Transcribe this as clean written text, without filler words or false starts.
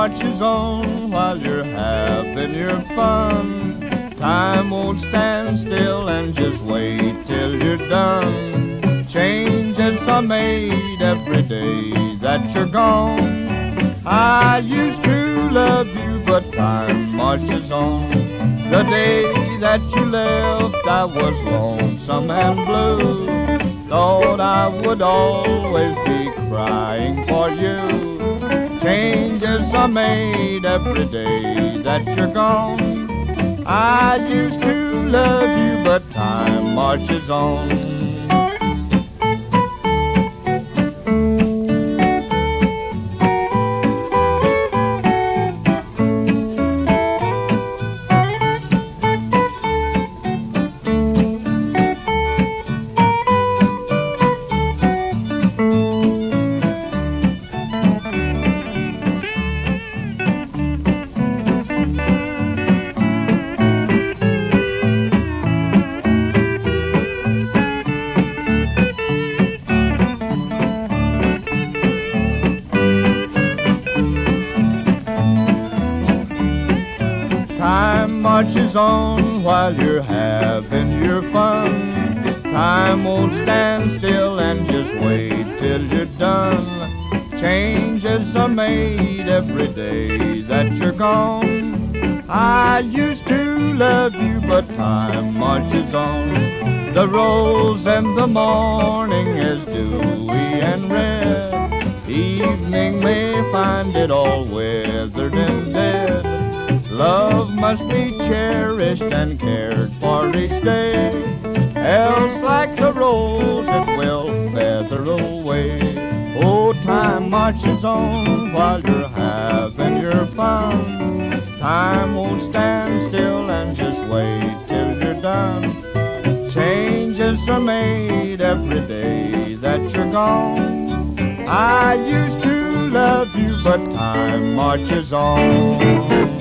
marches on while you're having your fun. Time won't stand still, and just wait till you're done. Changes are made every day that you're gone. I used to love you, but time marches on. The day that you left, I was lonesome and blue. Thought I would always be crying for you. Changes are made every day that you're gone. I used to love you, but time marches on. Time marches on while you're having your fun. Time won't stand still, and just wait till you're done. Changes are made every day that you're gone. I used to love you, but time marches on. The rose in the morning is dewy and red. Evening may find it all withered and dead. Love must be cherished and cared for each day, else like the rose it will feather away. Oh, time marches on while you're having your fun. Time won't stand still, and just wait till you're done. Changes are made every day that you're gone. I used to love you, but time marches on.